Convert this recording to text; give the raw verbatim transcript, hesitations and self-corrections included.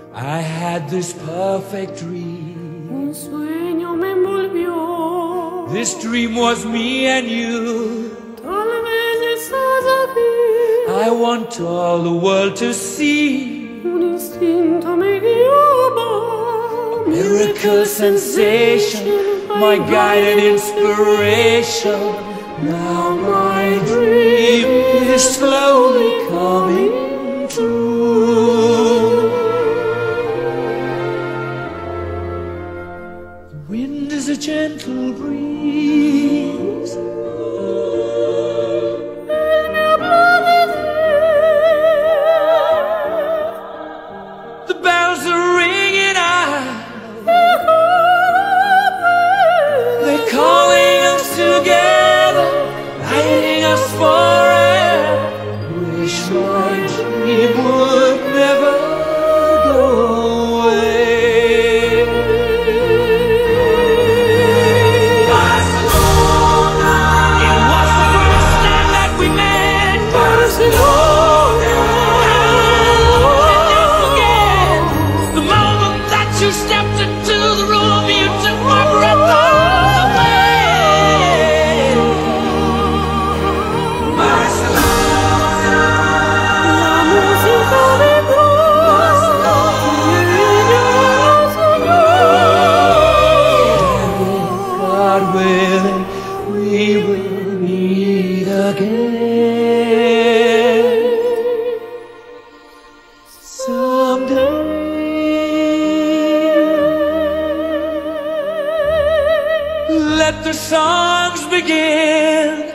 I had this perfect dream. Un sueño me envolvió. This dream was me and you. Tal vez estás aquí. I want all the world to see. Un instinto me guiaba. Miracle sensation, my guide and inspiration. Now my dream is slowly coming true. The wind is a gentle breeze. The bells are ringing out. They're calling us together, lighting us forever. Wish my dream would never go away. Barcelona, it was the first time that we met. Barcelona, I'll never forget the moment that you stepped into the room. You took my breath away. God willing, we will meet again someday. Let the songs begin.